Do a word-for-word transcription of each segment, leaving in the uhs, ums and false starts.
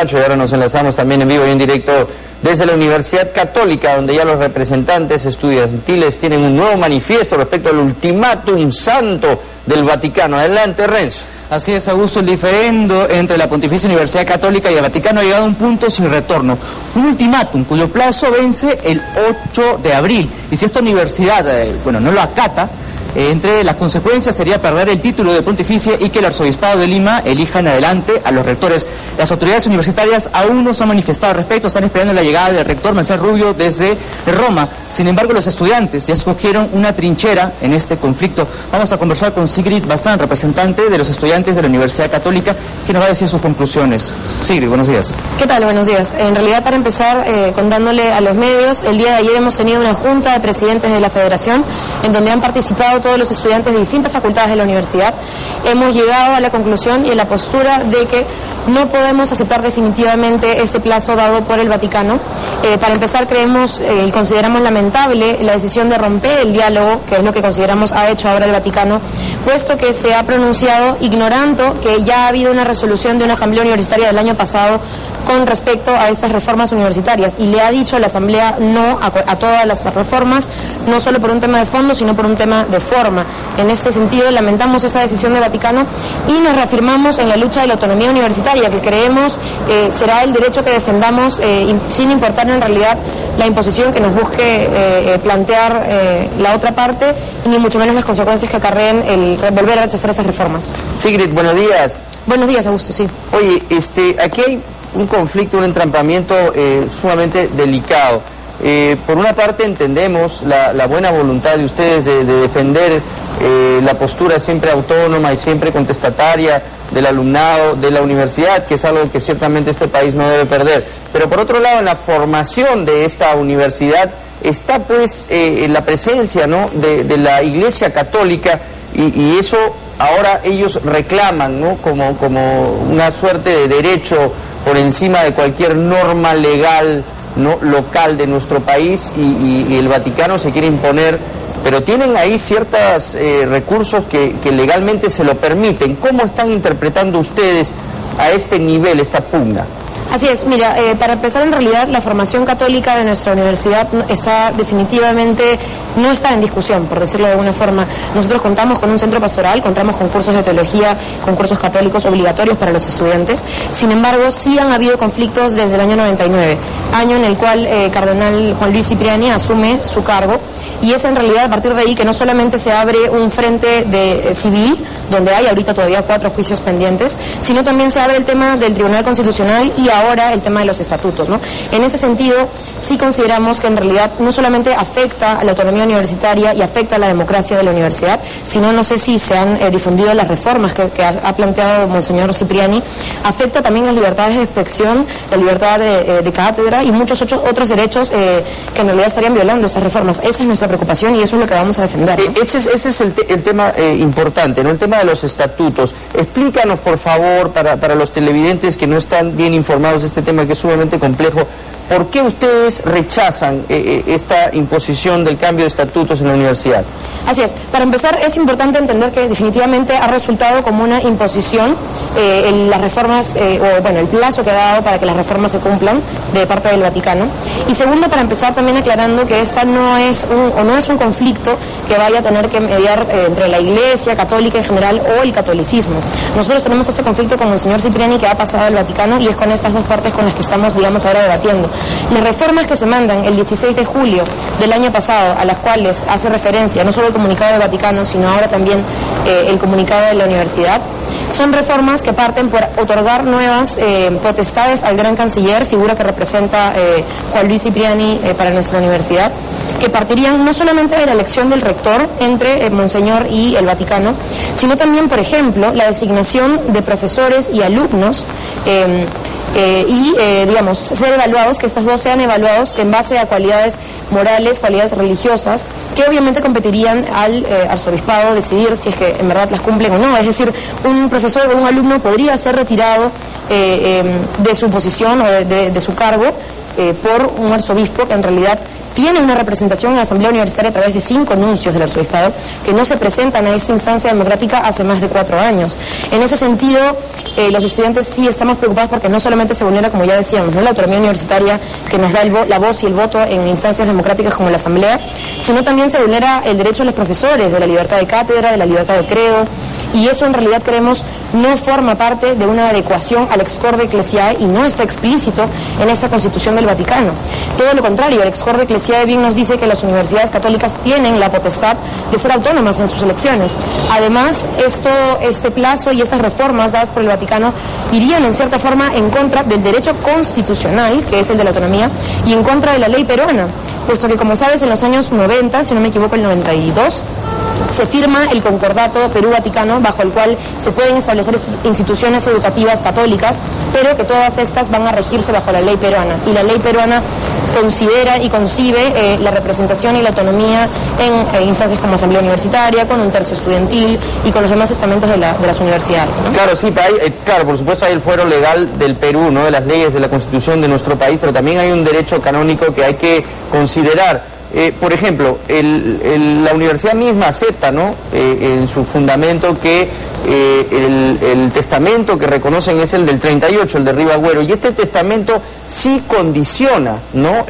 despacho y ahora nos enlazamos también en vivo y en directo desde la Universidad Católica, donde ya los representantes estudiantiles tienen un nuevo manifiesto respecto al ultimátum santo del Vaticano. Adelante, Renzo. Así es, Augusto, el diferendo entre la Pontificia Universidad Católica y el Vaticano ha llegado a un punto sin retorno. Un ultimátum cuyo plazo vence el ocho de abril. Y si esta universidad, eh, bueno, no lo acata, eh, entre las consecuencias sería perder el título de pontificia y que el Arzobispado de Lima elija en adelante a los rectores. Las autoridades universitarias aún no se han manifestado al respecto, están esperando la llegada del rector Marcel Rubio desde Roma. Sin embargo, los estudiantes ya escogieron una trinchera en este conflicto. Vamos a conversar con Sigrid Bazán, representante de los estudiantes de la Universidad Católica, que nos va a decir sus conclusiones. Sigrid, buenos días. ¿Qué tal? Buenos días. En realidad, para empezar, eh, contándole a los medios, el día de ayer hemos tenido una junta de presidentes de la Federación, en donde han participado todos los estudiantes de distintas facultades de la universidad. Hemos llegado a la conclusión y a la postura de que no podemos aceptar definitivamente este plazo dado por el Vaticano. Eh, para empezar, creemos eh, y consideramos lamentable la decisión de romper el diálogo, que es lo que consideramos ha hecho ahora el Vaticano, puesto que se ha pronunciado ignorando que ya ha habido una resolución de una asamblea universitaria del año pasado con respecto a estas reformas universitarias, y le ha dicho a la asamblea no a, a todas las reformas, no solo por un tema de fondo, sino por un tema de forma. En este sentido, lamentamos esa decisión del Vaticano y nos reafirmamos en la lucha de la autonomía universitaria, que creemos eh, será el derecho que defendamos eh, sin importar en realidad la imposición que nos busque eh, plantear eh, la otra parte, y ni mucho menos las consecuencias que acarreen el volver a rechazar esas reformas. Sigrid, buenos días. Buenos días, Augusto, sí. Oye, este, aquí hay un conflicto, un entrampamiento eh, sumamente delicado. Eh, por una parte entendemos la, la buena voluntad de ustedes de, de defender eh, la postura siempre autónoma y siempre contestataria del alumnado de la universidad, que es algo que ciertamente este país no debe perder. Pero por otro lado, en la formación de esta universidad está pues eh, la presencia, ¿no?, de, de la Iglesia Católica, y, y eso ahora ellos reclaman, ¿no?, como, como una suerte de derecho por encima de cualquier norma legal, ¿no?, local de nuestro país, y, y, y el Vaticano se quiere imponer, pero tienen ahí ciertos eh, recursos que, que legalmente se lo permiten. ¿Cómo están interpretando ustedes a este nivel esta pugna? Así es, mira, eh, para empezar, en realidad la formación católica de nuestra universidad está definitivamente, no está en discusión, por decirlo de alguna forma. Nosotros contamos con un centro pastoral, contamos con cursos de teología, con cursos católicos obligatorios para los estudiantes. Sin embargo, sí han habido conflictos desde el año noventa y nueve, año en el cual eh, Cardenal Juan Luis Cipriani asume su cargo, y es en realidad a partir de ahí que no solamente se abre un frente de eh, civil, donde hay ahorita todavía cuatro juicios pendientes, sino también se abre el tema del Tribunal Constitucional y ahora el tema de los estatutos, ¿no? En ese sentido, sí consideramos que en realidad no solamente afecta a la autonomía universitaria y afecta a la democracia de la universidad, sino, no sé si se han eh, difundido las reformas que, que ha, ha planteado Monseñor Cipriani, afecta también las libertades de expresión, la libertad de, de cátedra y muchos otros, otros derechos eh, que en realidad estarían violando esas reformas. Esa es nuestra preocupación y eso es lo que vamos a defender, ¿no? Eh, ese es, ese es el, te, el tema eh, importante, ¿no?, el tema de los estatutos. Explícanos, por favor, para, para los televidentes que no están bien informados de este tema, que es sumamente complejo, ¿por qué ustedes rechazan eh, esta imposición del cambio de estatutos en la universidad? Así es. Para empezar, es importante entender que definitivamente ha resultado como una imposición eh, en las reformas, eh, o bueno, el plazo que ha dado para que las reformas se cumplan de parte del Vaticano. Y segundo, para empezar también aclarando que esta no es un, o no es un conflicto que vaya a tener que mediar eh, entre la Iglesia Católica en general o el catolicismo. Nosotros tenemos este conflicto con el señor Cipriani, que ha pasado al Vaticano, y es con estas dos partes con las que estamos, digamos, ahora debatiendo. Las reformas que se mandan el dieciséis de julio del año pasado, a las cuales hace referencia no solo el comunicado del Vaticano, sino ahora también eh, el comunicado de la universidad, son reformas que parten por otorgar nuevas eh, potestades al gran canciller, figura que representa eh, Juan Luis Cipriani eh, para nuestra universidad, que partirían no solamente de la elección del rector entre eh, Monseñor y el Vaticano, sino también, por ejemplo, la designación de profesores y alumnos, eh, Eh, y, eh, digamos, ser evaluados, que estos dos sean evaluados en base a cualidades morales, cualidades religiosas, que obviamente competirían al eh, arzobispado decidir si es que en verdad las cumplen o no. Es decir, un profesor o un alumno podría ser retirado eh, eh, de su posición o de, de, de su cargo eh, por un arzobispo que en realidad tiene una representación en la Asamblea Universitaria a través de cinco nuncios del arzobispado que no se presentan a esta instancia democrática hace más de cuatro años. En ese sentido, eh, los estudiantes sí estamos preocupados porque no solamente se vulnera, como ya decíamos, ¿no?, la autonomía universitaria que nos da el vo la voz y el voto en instancias democráticas como la Asamblea, sino también se vulnera el derecho de los profesores, de la libertad de cátedra, de la libertad de credo, y eso en realidad creemos no forma parte de una adecuación al ex corde ecclesiae y no está explícito en esta Constitución del Vaticano. Todo lo contrario, el ex corde ecclesiae bien nos dice que las universidades católicas tienen la potestad de ser autónomas en sus elecciones. Además, esto, este plazo y estas reformas dadas por el Vaticano irían en cierta forma en contra del derecho constitucional, que es el de la autonomía, y en contra de la ley peruana, puesto que, como sabes, en los años noventa, si no me equivoco, el noventa y dos, se firma el concordato Perú-Vaticano, bajo el cual se pueden establecer instituciones educativas católicas, pero que todas estas van a regirse bajo la ley peruana. Y la ley peruana considera y concibe eh, la representación y la autonomía en eh, instancias como asamblea universitaria, con un tercio estudiantil y con los demás estamentos de, la, de las universidades, ¿no? Claro, sí, hay, eh, claro, por supuesto hay el fuero legal del Perú, ¿no?, de las leyes de la Constitución de nuestro país, pero también hay un derecho canónico que hay que considerar. Eh, por ejemplo, el, el, la universidad misma acepta, ¿no?, eh, en su fundamento que eh, el, el testamento que reconocen es el del treinta y ocho, el de Ribagüero, y este testamento sí condiciona, ¿no?, eh,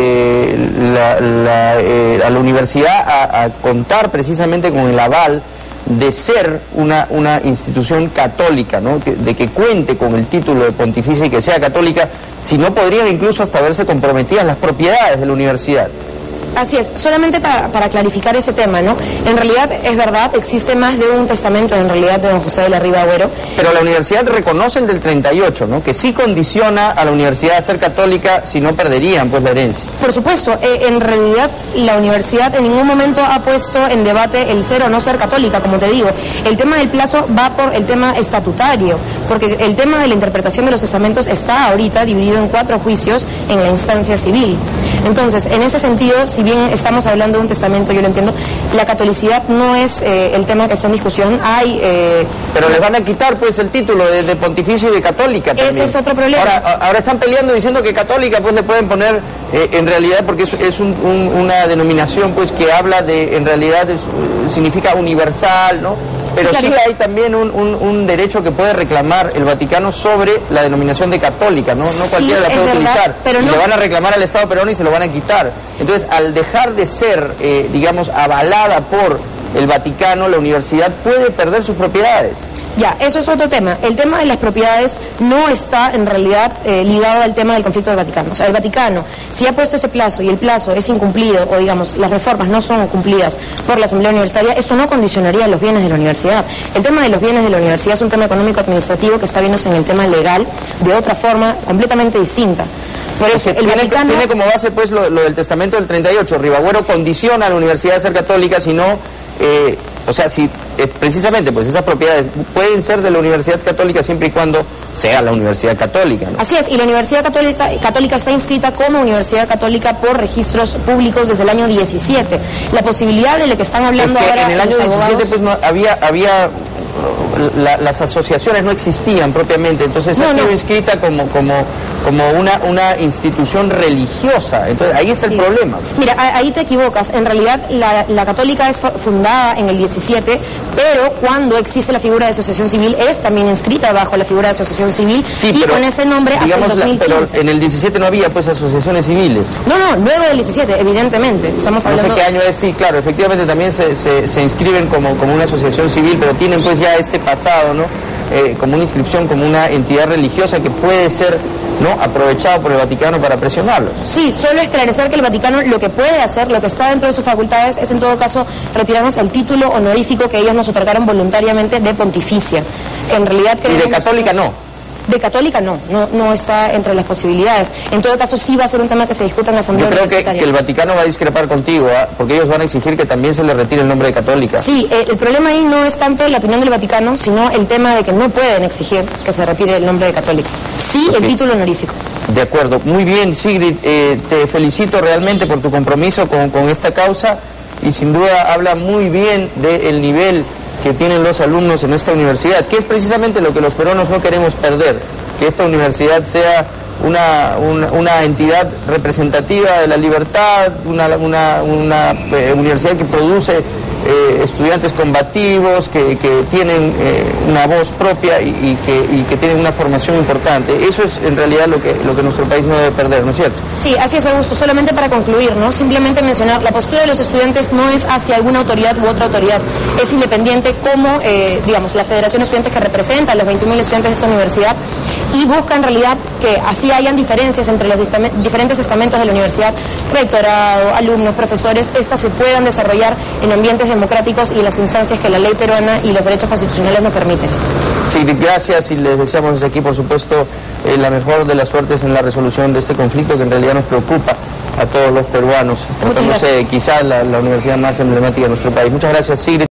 eh, la, la, eh, a la universidad a, a contar precisamente con el aval de ser una, una institución católica, ¿no?, que, de que cuente con el título de pontificia y que sea católica, si no podrían incluso hasta verse comprometidas las propiedades de la universidad. Así es, solamente para, para clarificar ese tema, ¿no? En realidad, es verdad, existe más de un testamento en realidad de don José de la Riva Agüero. Pero la universidad reconoce el del treinta y ocho, ¿no?, que sí condiciona a la universidad a ser católica, si no perderían pues la herencia. Por supuesto, eh, en realidad la universidad en ningún momento ha puesto en debate el ser o no ser católica, como te digo. El tema del plazo va por el tema estatutario, porque el tema de la interpretación de los testamentos está ahorita dividido en cuatro juicios en la instancia civil. Entonces, en ese sentido, si bien estamos hablando de un testamento, yo lo entiendo, la catolicidad no es eh, el tema que está en discusión. Hay... Eh, Pero les van a quitar pues el título de, de pontificio y de católica también. Ese es otro problema. Ahora, ahora están peleando diciendo que católica pues le pueden poner eh, en realidad, porque es, es un, un, una denominación pues que habla de, en realidad es, significa universal, ¿no? Pero sí, claro, sí hay también un, un, un derecho que puede reclamar el Vaticano sobre la denominación de católica, ¿no? No cualquiera sí, la puede verdad, utilizar. Pero no... Le van a reclamar al Estado peruano y se lo van a quitar. Entonces, al dejar de ser, eh, digamos, avalada por el Vaticano, la universidad puede perder sus propiedades. Ya, eso es otro tema. El tema de las propiedades no está en realidad eh, ligado al tema del conflicto del Vaticano. O sea, el Vaticano, si ha puesto ese plazo y el plazo es incumplido, o digamos, las reformas no son cumplidas por la Asamblea Universitaria, eso no condicionaría los bienes de la universidad. El tema de los bienes de la universidad es un tema económico-administrativo que está viéndose en el tema legal de otra forma completamente distinta. Por eso, el tiene, Vaticano... tiene como base pues lo, lo del testamento del treinta y ocho. Ribagüero condiciona a la universidad a ser católica, si no... Eh, o sea, si eh, precisamente pues esas propiedades pueden ser de la Universidad Católica siempre y cuando sea la Universidad Católica, ¿no? Así es, y la Universidad Católica, Católica está inscrita como Universidad Católica por registros públicos desde el año diecisiete. La posibilidad de la que están hablando es que ahora en el año diecisiete abogados... pues no había había la, las asociaciones no existían propiamente, entonces no, ha sido no. inscrita como como como una una institución religiosa. Entonces ahí está sí. el problema. Mira, ahí te equivocas. En realidad la, la Católica es fundada en el diecisiete, pero cuando existe la figura de asociación civil es también inscrita bajo la figura de asociación civil sí, y pero, con ese nombre hasta el dos mil quince. La, pero en el diecisiete no había pues asociaciones civiles. No, no, luego del diecisiete, evidentemente. Estamos hablando... No sé qué año es, sí, claro, efectivamente también se, se, se inscriben como, como una asociación civil, pero tienen pues ya este pasado, ¿no? Eh, como una inscripción, como una entidad religiosa que puede ser, ¿no?, aprovechado por el Vaticano para presionarlos. Sí, solo esclarecer que el Vaticano lo que puede hacer, lo que está dentro de sus facultades, es en todo caso retirarnos el título honorífico que ellos nos otorgaron voluntariamente de pontificia. Que en realidad y de católica no. De católica no, no, no está entre las posibilidades. En todo caso sí va a ser un tema que se discuta en la Asamblea Yo creo que, Universitaria. que el Vaticano va a discrepar contigo, ¿eh? Porque ellos van a exigir que también se le retire el nombre de católica. Sí, eh, el problema ahí no es tanto la opinión del Vaticano, sino el tema de que no pueden exigir que se retire el nombre de católica. Sí, okay. El título honorífico. De acuerdo. Muy bien, Sigrid, eh, te felicito realmente por tu compromiso con, con esta causa y sin duda habla muy bien del nivel que tienen los alumnos en esta universidad, que es precisamente lo que los peruanos no queremos perder, que esta universidad sea una, una, una entidad representativa de la libertad, una, una, una eh, universidad que produce eh, estudiantes combativos, que, que tienen eh, una voz propia y, y, que, y que tienen una formación importante. Eso es en realidad lo que, lo que nuestro país no debe perder, ¿no es cierto? Sí, así es, Augusto. Solamente para concluir, ¿no? Simplemente mencionar, la postura de los estudiantes no es hacia alguna autoridad u otra autoridad, es independiente como, eh, digamos, la Federación de Estudiantes que representa a los veintiún mil estudiantes de esta universidad, y busca en realidad que así hayan diferencias entre los diferentes estamentos de la universidad, rectorado, alumnos, profesores, estas se puedan desarrollar en ambientes democráticos y las instancias que la ley peruana y los derechos constitucionales nos permiten. Sí, gracias, y les deseamos desde aquí, por supuesto, eh, la mejor de las suertes en la resolución de este conflicto que en realidad nos preocupa a todos los peruanos, tratándose quizás la, la universidad más emblemática de nuestro país. Muchas gracias, Sigrid.